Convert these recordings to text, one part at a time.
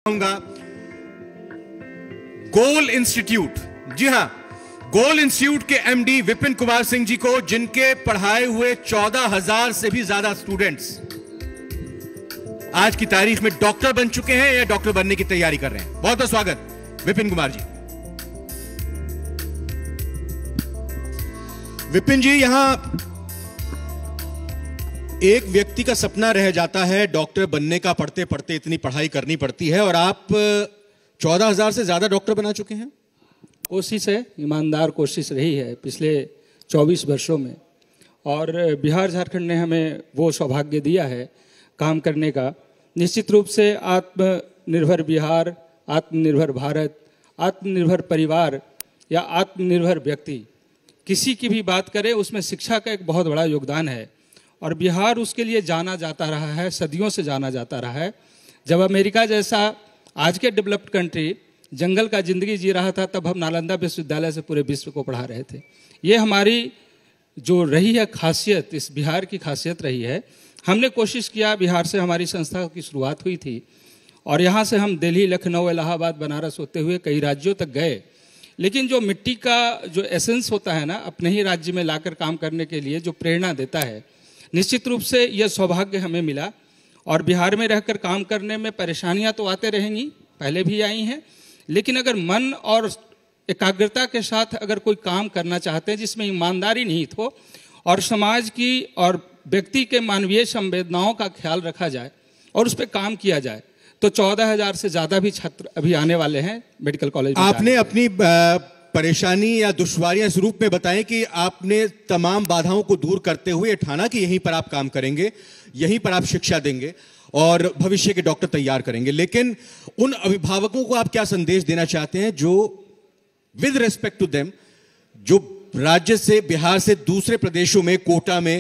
गोल institute, जी हां, goal institute के एमडी विपिन कुमार सिंह जी को, जिनके पढ़ाए हुए 14,000 से भी ज्यादा स्टूडेंट्स आज की तारीख में डॉक्टर बन चुके हैं या डॉक्टर बनने की तैयारी कर रहे हैं। बहुत बहुत स्वागत विपिन कुमार जी। विपिन जी, यहां एक व्यक्ति का सपना रह जाता है डॉक्टर बनने का, पढ़ते पढ़ते इतनी पढ़ाई करनी पड़ती है, और आप 14,000 से ज्यादा डॉक्टर बना चुके हैं। कोशिश है, ईमानदार कोशिश रही है पिछले 24 वर्षों में, और बिहार झारखंड ने हमें वो सौभाग्य दिया है काम करने का। निश्चित रूप से आत्मनिर्भर बिहार, आत्मनिर्भर भारत, आत्मनिर्भर परिवार या आत्मनिर्भर व्यक्ति, किसी की भी बात करें उसमें शिक्षा का एक बहुत बड़ा योगदान है, और बिहार उसके लिए जाना जाता रहा है, सदियों से जाना जाता रहा है। जब अमेरिका जैसा आज के डेवलप्ड कंट्री जंगल का जिंदगी जी रहा था, तब हम नालंदा विश्वविद्यालय से पूरे विश्व को पढ़ा रहे थे। ये हमारी जो रही है खासियत, इस बिहार की खासियत रही है। हमने कोशिश किया, बिहार से हमारी संस्था की शुरुआत हुई थी, और यहाँ से हम दिल्ली, लखनऊ, इलाहाबाद, बनारस होते हुए कई राज्यों तक गए। लेकिन जो मिट्टी का जो एसेंस होता है ना, अपने ही राज्य में लाकर काम करने के लिए जो प्रेरणा देता है, निश्चित रूप से यह सौभाग्य हमें मिला। और बिहार में रहकर काम करने में परेशानियां तो आते रहेंगी, पहले भी आई हैं, लेकिन अगर मन और एकाग्रता के साथ अगर कोई काम करना चाहते हैं जिसमें ईमानदारी निहित हो और समाज की और व्यक्ति के मानवीय संवेदनाओं का ख्याल रखा जाए और उस पर काम किया जाए, तो 14,000 से ज़्यादा भी छात्र अभी आने वाले हैं मेडिकल कॉलेज में। आपने अपनी परेशानी या दुश्वारियां इस रूप में बताएं कि आपने तमाम बाधाओं को दूर करते हुए ठाना कि यहीं पर आप काम करेंगे, यहीं पर आप शिक्षा देंगे और भविष्य के डॉक्टर तैयार करेंगे। लेकिन उन अभिभावकों को आप क्या संदेश देना चाहते हैं जो विद रिस्पेक्ट टू देम, जो राज्य से, बिहार से दूसरे प्रदेशों में, कोटा में,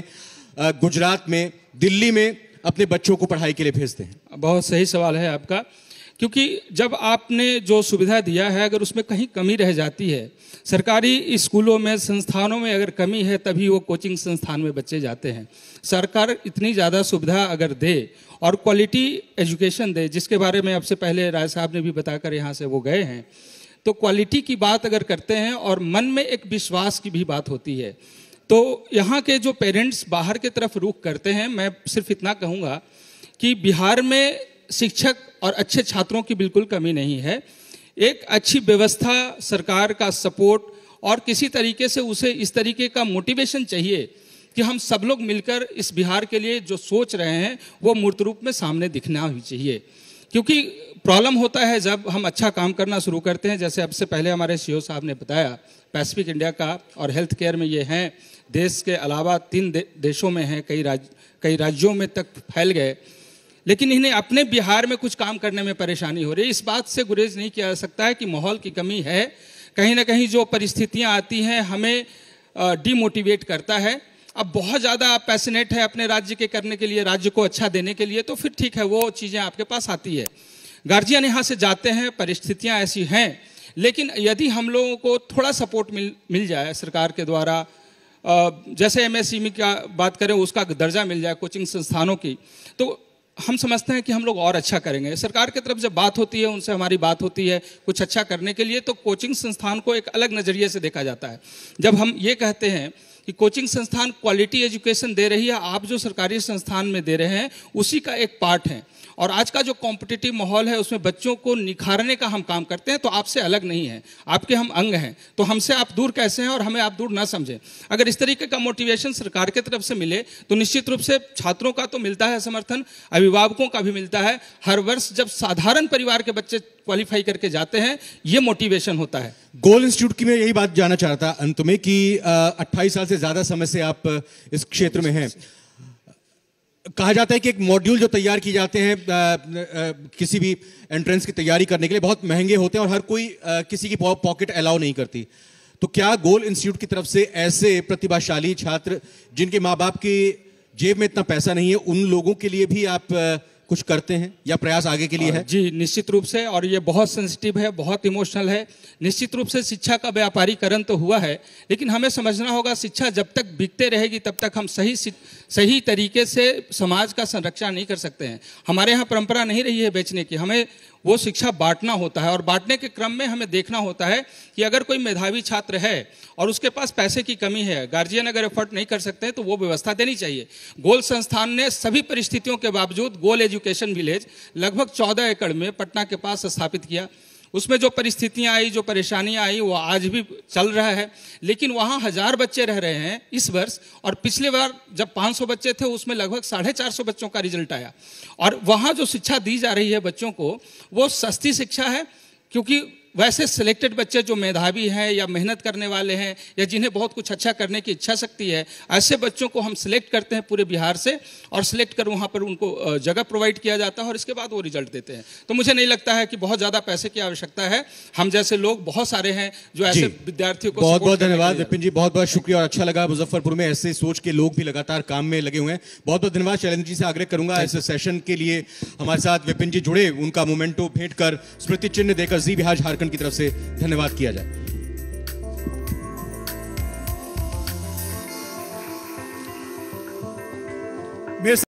गुजरात में, दिल्ली में अपने बच्चों को पढ़ाई के लिए भेजते हैं? बहुत सही सवाल है आपका, क्योंकि जब आपने जो सुविधा दिया है, अगर उसमें कहीं कमी रह जाती है, सरकारी स्कूलों में, संस्थानों में अगर कमी है, तभी वो कोचिंग संस्थान में बच्चे जाते हैं। सरकार इतनी ज़्यादा सुविधा अगर दे और क्वालिटी एजुकेशन दे, जिसके बारे में आपसे पहले राय साहब ने भी बताकर यहाँ से वो गए हैं, तो क्वालिटी की बात अगर करते हैं और मन में एक विश्वास की भी बात होती है, तो यहाँ के जो पेरेंट्स बाहर की तरफ रुख करते हैं, मैं सिर्फ इतना कहूँगा कि बिहार में शिक्षक और अच्छे छात्रों की बिल्कुल कमी नहीं है। एक अच्छी व्यवस्था, सरकार का सपोर्ट और किसी तरीके से उसे इस तरीके का मोटिवेशन चाहिए कि हम सब लोग मिलकर इस बिहार के लिए जो सोच रहे हैं वो मूर्त रूप में सामने दिखना ही चाहिए। क्योंकि प्रॉब्लम होता है जब हम अच्छा काम करना शुरू करते हैं, जैसे अब से पहले हमारे सीईओ साहब ने बताया, पैसिफिक इंडिया का और हेल्थ केयर में ये हैं, देश के अलावा 3 देशों में हैं, कई राज्यों में तक फैल गए, लेकिन इन्हें अपने बिहार में कुछ काम करने में परेशानी हो रही है। इस बात से गुरेज नहीं किया जा सकता है कि माहौल की कमी है। कहीं ना कहीं जो परिस्थितियां आती हैं हमें डिमोटिवेट करता है। अब बहुत ज़्यादा आप पैशनेट है अपने राज्य के करने के लिए, राज्य को अच्छा देने के लिए, तो फिर ठीक है, वो चीज़ें आपके पास आती है। गार्जियन यहाँ से जाते हैं, परिस्थितियाँ ऐसी हैं, लेकिन यदि हम लोगों को थोड़ा सपोर्ट मिल जाए सरकार के द्वारा, जैसे एमएसएमई का बात करें, उसका दर्जा मिल जाए कोचिंग संस्थानों की, तो हम समझते हैं कि हम लोग और अच्छा करेंगे। सरकार की तरफ जब बात होती है, उनसे हमारी बात होती है कुछ अच्छा करने के लिए, तो कोचिंग संस्थान को एक अलग नज़रिए से देखा जाता है। जब हम ये कहते हैं कि कोचिंग संस्थान क्वालिटी एजुकेशन दे रही है, आप जो सरकारी संस्थान में दे रहे हैं उसी का एक पार्ट है, और आज का जो कॉम्पिटिटिव माहौल है उसमें बच्चों को निखारने का हम काम करते हैं, तो आपसे अलग नहीं है, आपके हम अंग हैं, तो हमसे आप दूर कैसे हैं और हमें आप दूर ना समझें। अगर इस तरीके का मोटिवेशन सरकार की तरफ से मिले तो निश्चित रूप से छात्रों का तो मिलता है समर्थन, अभिभावकों का भी मिलता है। हर वर्ष जब साधारण परिवार के बच्चे क्वालिफाई करके जाते हैं, ये मोटिवेशन होता है। गोल इंस्टीट्यूट की मैं यही बात जानना चाह रहा था अंत में कि 28 साल से ज्यादा समय से आप इस क्षेत्र में हैं। कहा जाता है कि एक मॉड्यूल जो तैयार किए जाते हैं किसी भी एंट्रेंस की तैयारी करने के लिए, बहुत महंगे होते हैं और हर कोई किसी की पॉकेट अलाउ नहीं करती। तो क्या गोल इंस्टीट्यूट की तरफ से ऐसे प्रतिभाशाली छात्र जिनके माँ बाप की जेब में इतना पैसा नहीं है, उन लोगों के लिए भी आप कुछ करते हैं या प्रयास आगे के लिए है? जी निश्चित रूप से, और ये बहुत सेंसिटिव है, बहुत इमोशनल है। निश्चित रूप से शिक्षा का व्यापारीकरण तो हुआ है, लेकिन हमें समझना होगा शिक्षा जब तक बिकते रहेगी तब तक हम सही तरीके से समाज का संरक्षण नहीं कर सकते हैं। हमारे यहाँ परंपरा नहीं रही है बेचने की, हमें वो शिक्षा बांटना होता है। और बांटने के क्रम में हमें देखना होता है कि अगर कोई मेधावी छात्र है और उसके पास पैसे की कमी है, गार्जियन अगर एफर्ट नहीं कर सकते हैं तो वो व्यवस्था देनी चाहिए। गोल संस्थान ने सभी परिस्थितियों के बावजूद गोल एजुकेशन विलेज लगभग 14 एकड़ में पटना के पास स्थापित किया। उसमें जो परिस्थितियां आई, जो परेशानियां आई, वो आज भी चल रहा है, लेकिन वहाँ 1000 बच्चे रह रहे हैं इस वर्ष, और पिछले बार जब 500 बच्चे थे उसमें लगभग 450 बच्चों का रिजल्ट आया। और वहाँ जो शिक्षा दी जा रही है बच्चों को, वो सस्ती शिक्षा है, क्योंकि वैसे सिलेक्टेड बच्चे जो मेधावी हैं या मेहनत करने वाले हैं या जिन्हें बहुत कुछ अच्छा करने की इच्छा शक्ति है, ऐसे बच्चों को हम सिलेक्ट करते हैं पूरे बिहार से, और सिलेक्ट कर वहाँ पर उनको जगह प्रोवाइड किया जाता है और इसके बाद वो रिजल्ट देते हैं। तो मुझे नहीं लगता है कि बहुत ज़्यादा पैसे की आवश्यकता है। हम जैसे लोग बहुत सारे हैं जो ऐसे विद्यार्थियों को। बहुत बहुत धन्यवाद विपिन जी, बहुत बहुत शुक्रिया, और अच्छा लगा मुजफ्फरपुर में ऐसे सोच के लोग भी लगातार काम में लगे हुए हैं। बहुत बहुत धन्यवाद। शैलेंद्र जी से आग्रह करूंगा इस सेशन के लिए हमारे साथ विपिन जी जुड़े, उनका मोमेंटो भेंट कर स्मृति चिन्ह देकर जी बिहार झारखंड की तरफ से धन्यवाद किया जाए।